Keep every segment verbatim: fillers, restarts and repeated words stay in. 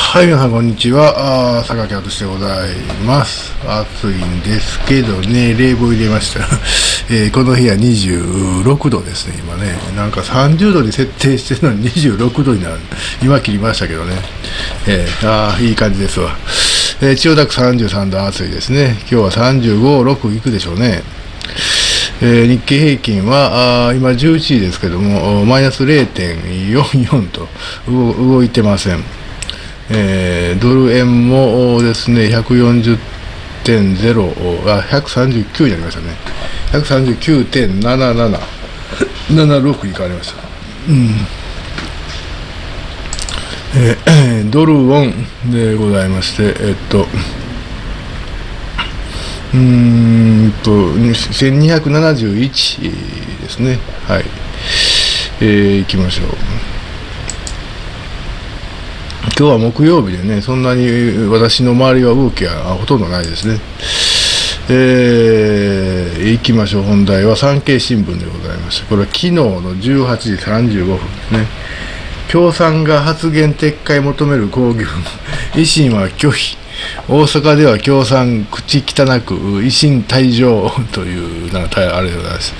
はい、皆さんこんにちは。あー、榊敦でございます。暑いんですけどね、冷房入れました。えー、この部屋にじゅうろくどですね、今ね。なんかさんじゅうどに設定してるのににじゅうろくどになる。今切りましたけどね。えー、あー、いい感じですわ。えー、千代田区さんじゅうさんど暑いですね。今日はさんじゅうご、ろくいくでしょうね。えー、日経平均はあ今じゅういちじですけども、マイナス れいてんよんよん と動いてません。えー、ドル円もですね、ひゃくよんじゅうてんゼロ、あ、ひゃくさんじゅうきゅうになりましたね。ひゃくさんじゅうきゅうてんななななななろく に変わりました。うん。えー、ドルウォンでございまして、えっと、うーんと、せんにひゃくななじゅういちですね。はい。えー、行きましょう。今日は木曜日でね、そんなに私の周りは動きはほとんどないですね。えー、行きましょう。本題は産経新聞でございました。これは昨日のじゅうはちじさんじゅうごふんですね。共産が発言撤回求める抗議文、維新は拒否。大阪では共産口汚く維新退場というなんかあれでございます。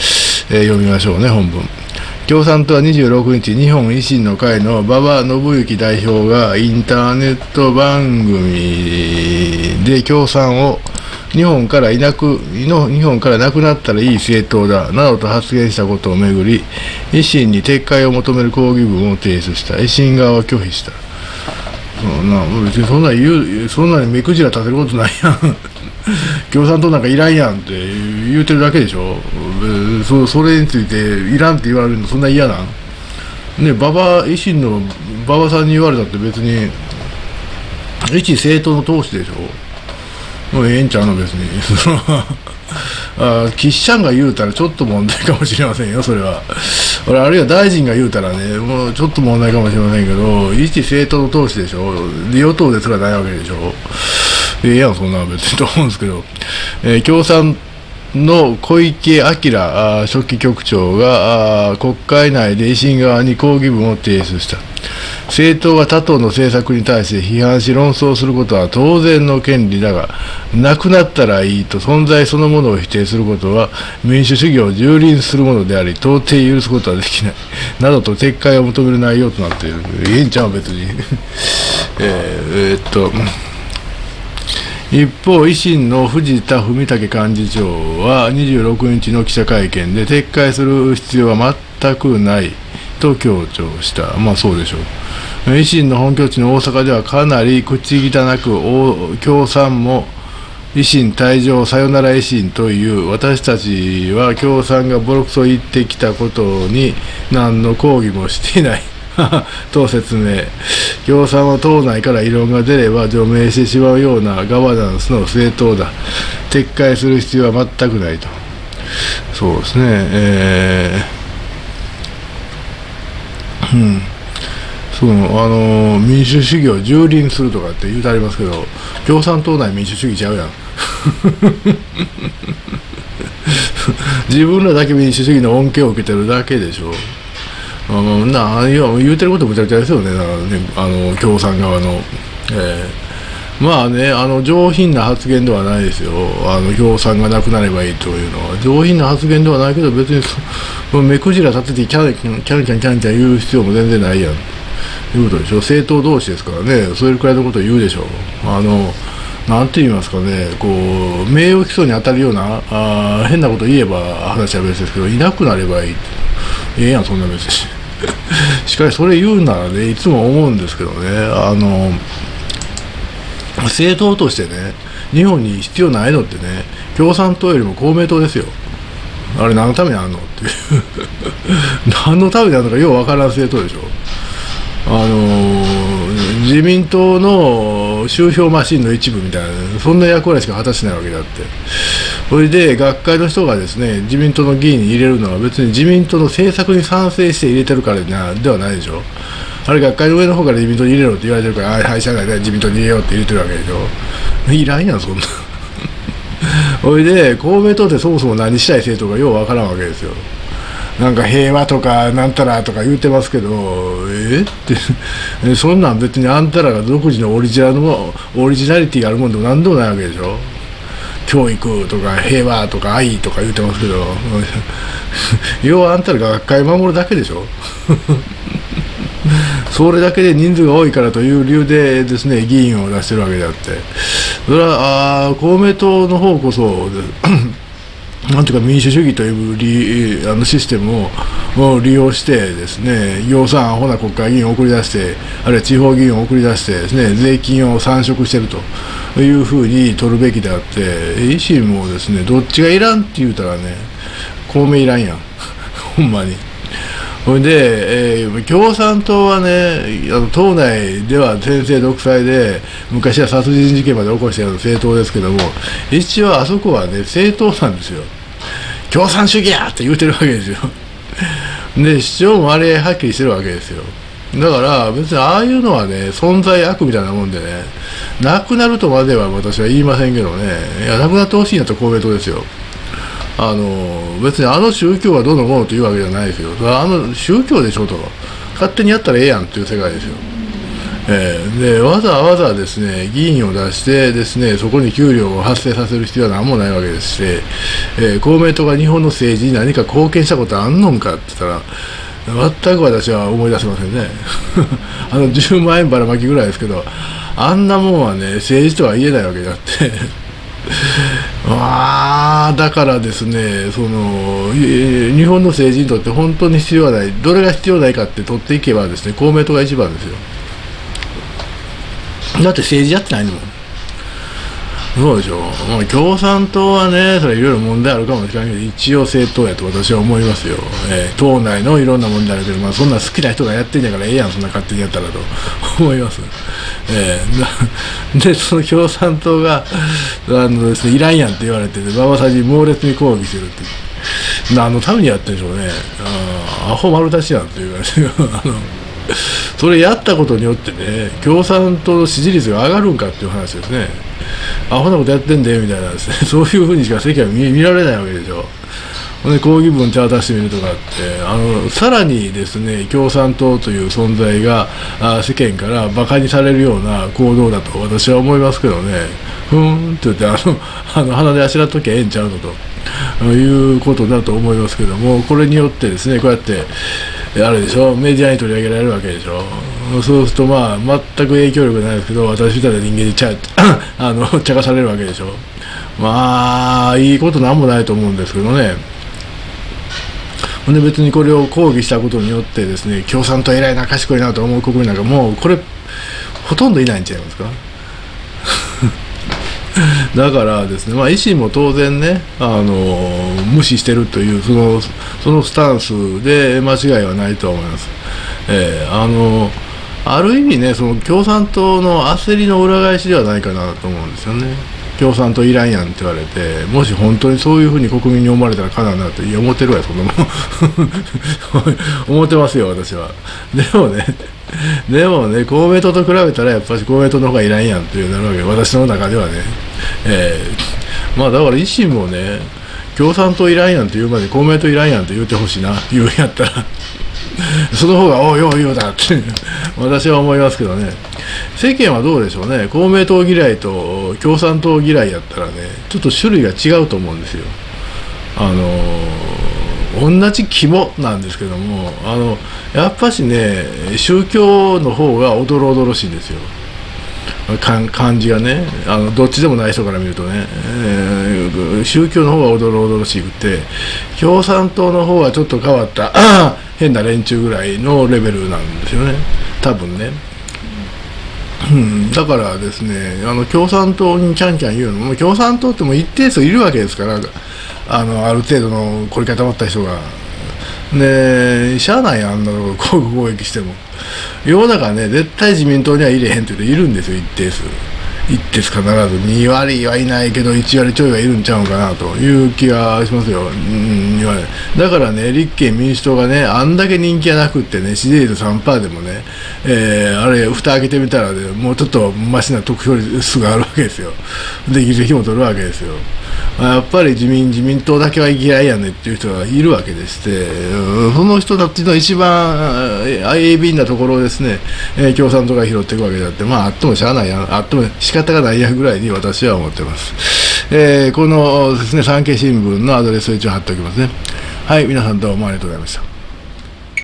えー、読みましょうね、本文。共産党はにじゅうろくにち、日本維新の会の馬場伸幸代表がインターネット番組で共産を日本からいなく日本からなくなったらいい政党だなどと発言したことをめぐり、維新に撤回を求める抗議文を提出した。維新側は拒否した。そんな別にそんな言うそんなに目くじら立てることないやん。共産党なんかいらんやんって言うてるだけでしょ。そ, それについていらんって言われるのそんな嫌なんね。馬場維新の馬場さんに言われたって別に一政党の党首でしょ。もうええんちゃうの別に。あ岸ちゃんが言うたらちょっと問題かもしれませんよ、それは。俺あるいは大臣が言うたらね、もうちょっと問題かもしれませんけど、一政党の党首でしょ。与党ですらないわけでしょ。ええやん、そんなの別にと思うんですけど、えー、共産の小池晃書記局長が国会内で維新側に抗議文を提出した。政党が他党の政策に対して批判し論争することは当然の権利だが、なくなったらいいと存在そのものを否定することは民主主義を蹂躙するものであり、到底許すことはできないなどと撤回を求める内容となっている。ええんちゃう別に。えー、えー、っと一方、維新の藤田文武幹事長はにじゅうろくにちの記者会見で撤回する必要は全くないと強調した。まあそうでしょう。維新の本拠地の大阪ではかなり口汚く共産も維新退場さよなら維新という、私たちは共産がボロクソ言ってきたことに何の抗議もしていないと説明。共産は党内から異論が出れば除名してしまうようなガバナンスの政党だ。撤回する必要は全くないと。そうですね。えー、うん。そう、あのー、民主主義を蹂躙するとかって言うてありますけど、共産党内民主主義ちゃうやん。自分らだけ民主主義の恩恵を受けてるだけでしょ。あのな言うてることむちゃくちゃですよね、だからね、あの共産側の、えー、まあね、あの上品な発言ではないですよ、あの共産がなくなればいいというのは、上品な発言ではないけど、別にそ目くじら立ててキャンキャンキャンキャンキャンキャン言う必要も全然ないやんということでしょ。政党同士ですからね、それくらいのことを言うでしょう。あのなんて言いますかね、こう名誉毀損に当たるようなあ変なこと言えば話は別ですけど、いなくなればいい、ええやん、そんな別に。しかしそれ言うならね、いつも思うんですけどね、あの政党としてね、日本に必要ないのってね、共産党よりも公明党ですよ。あれ何のためにあんのっていう何のためにあるのかようわからん政党でしょ。あの自民党の集票マシンの一部みたいな、そんな役割しか果たしてないわけであって、それで学会の人がですね、自民党の議員に入れるのは別に自民党の政策に賛成して入れてるからではないでしょ。あれ学会の上の方から自民党に入れろって言われてるから、ああ会社内で自民党に入れようって入れてるわけでしょ。いらんやんそんな。それで公明党ってそもそも何したい政党がようわからんわけですよ。 なんか平和とかなんたらとか言うてますけど、えってそんなん別にあんたらが独自のオリジナルのオリジナリティあるもんでも何でもないわけでしょ。教育とか平和とか愛とか言うてますけど要はあんたらが学会守るだけでしょそれだけで人数が多いからという理由でですね議員を出してるわけであって、それはあ公明党の方こそなんていうか民主主義というあのシステムをを利用してですね、予算アホな国会議員を送り出して、あるいは地方議員を送り出してですね、税金を散食しているというふうに取るべきであって、維新もですね、どっちがいらんって言うたらね、公明いらんやん、ほんまに。それで、えー、共産党はね、あの党内では専制独裁で、昔は殺人事件まで起こしたような政党ですけども、一応あそこはね、政党なんですよ。共産主義やって言うてるわけですよ。で、主張もあれはっきりしてるわけですよ。だから別にああいうのはね、存在悪みたいなもんでね、なくなるとまでは私は言いませんけどね、いや、なくなってほしいなと公明党ですよ。あの別にあの宗教はどうのこうのというわけじゃないですよ。あの宗教でしょと、勝手にやったらええやんっていう世界ですよ。えー、でわざわざですね議員を出してですね、そこに給料を発生させる必要は何もないわけですし、えー、公明党が日本の政治に何か貢献したことあんのんかって言ったら全く私は思い出せませんねあのじゅうまんえんばらまきぐらいですけど、あんなもんはね政治とは言えないわけであってあだからですね、その日本の政治にとって本当に必要はない、どれが必要ないかって取っていけばですね、公明党が一番ですよ。だって政治やってないんだもん。そうでしょ。まあ、共産党はね、それいろいろ問題あるかもしれないけど、一応政党やと私は思いますよ。えー、党内のいろんな問題あるけど、まあ、そんな好きな人がやってんやからええやん、そんな勝手にやったらと思います。えー、で、その共産党が、あのですね、いらんやんって言われて、馬場さんに猛烈に抗議してるって。何のためにやってるんでしょうね。あアホ丸出しやんっていう感じあのそれやったことによってね、共産党の支持率が上がるんかっていう話ですね。アホなことやってんでみたいなですね、そういうふうにしか世間は 見, 見られないわけでしょ。で抗議文手渡してみるとかって、あのさらにですね共産党という存在があ世間からバカにされるような行動だと私は思いますけどね。ふーんって言ってあのあの鼻であしらっときゃええんちゃうのということだと思いますけども、これによってですねこうやってあれでしょ、メディアに取り上げられるわけでしょ。そうするとまあ全く影響力ないですけど、私みたいな人間にちゃあの茶化されるわけでしょ。まあいいことなんもないと思うんですけどね。で別にこれを抗議したことによってですね、共産党偉いな賢いなと思う国民なんかもうこれほとんどいないんちゃいますかだからですね、まあ、維新も当然ね、あの無視してるというそのそのスタンスで間違いはないと思います。えー、あのある意味ね、その共産党の焦りの裏返しではないかなと思うんですよね。共産党いらんやんって言われて、もし本当にそういうふうに国民に思われたらかなわないと、いや思ってるわよそんなもん思ってますよ私は。でもねでもね公明党と比べたらやっぱり公明党の方がいらんやんっていうなるわけで、私の中ではね、えー、まあだから維新もね共産党いらんやんって言うまで公明党いらんやんって言ってほしいな、言うんやったらその方がおいおいよだって私は思いますけどね。世間はどうでしょうね。公明党嫌いと共産党嫌いやったらね、ちょっと種類が違うと思うんですよ。あの同じ肝なんですけども、あのやっぱしね宗教の方がおどろおどろしいんですよ、感じがね。あのどっちでもない人から見るとね、えー、宗教の方がおどろおどろしくて、共産党の方はちょっと変わった変な連中ぐらいのレベルなんですよね多分ね。うん、だからですね、あの共産党にキャンキャン言うのも、共産党ってもう一定数いるわけですから、あのある程度の凝り固まった人が。で、しゃあないあんなの攻撃しても。世の中ね、絶対自民党には入れへんって言うといるんですよ、一定数。一定数必ず。に割はいないけど、いち割ちょいはいるんちゃうかなという気がしますよ。うん、だからね、立憲民主党がね、あんだけ人気がなくってね、支持率 さんパーセント でもね、えー、あれ、蓋開けてみたら、ね、もうちょっとマシな得票率があるわけですよ。で、議席も取るわけですよ。 やっぱり自民自民党だけは嫌いやねっていう人がいるわけでして、うん、その人たちの一番鋭敏なところをですね、えー、共産党が拾っていくわけであって、まあ、あってもしゃあないや、あっても仕方がないやぐらいに私は思ってます。えー、このですね、産経新聞のアドレスを一応貼っておきますね。はい、皆さんどうもありがとうございました。